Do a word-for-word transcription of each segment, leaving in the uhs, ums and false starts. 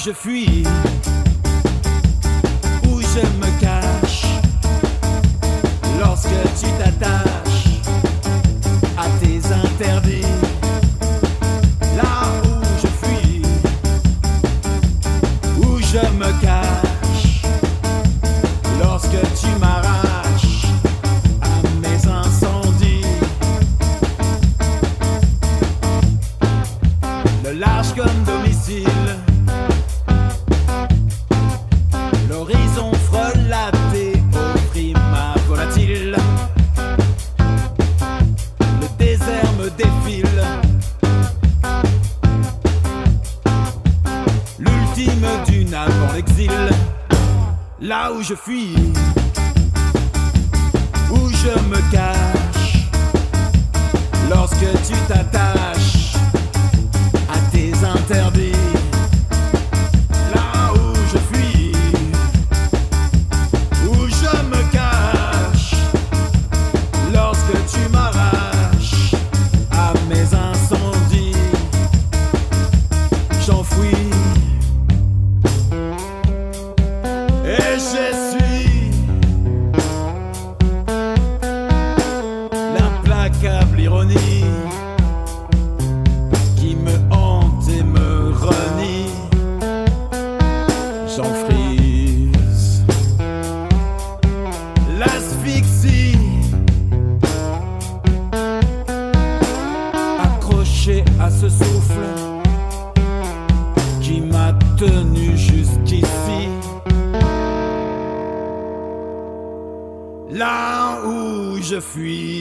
je fuis, où je me cache, lorsque tu t'attaches à tes interdits. Là où je fuis, où je me cache, lorsque tu m'arraches à mes incendies. Le large comme domicile, l'horizon frelaté au primat volatile. Le désert me défile, l'ultime dune avant l'exil. Là où je fuis, où je me cache, lorsque tu t'attaches à tes interdits. Là où je fuis, où je me cache, lorsque tu m'arraches à mes incendies. J'enfouis et j'essuie l'implacable ironie qui me hante et me renie. J'en frise l'asphyxie, accroché à ce souffle qui m'a tenu jusqu'ici. Là où je fuis,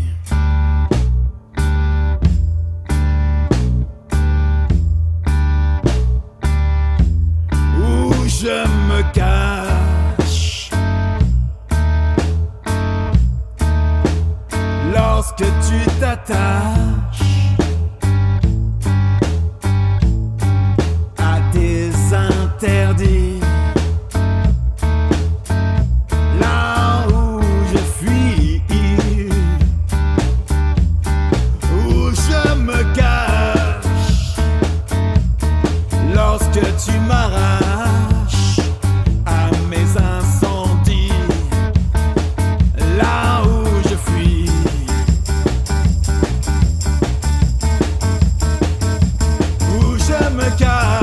où je me cache, lorsque tu t'attaches à tes interdits. Là où je fuis, où je me cache, lorsque tu m'arraches à mes incendies. Là où je fuis, où je me cache.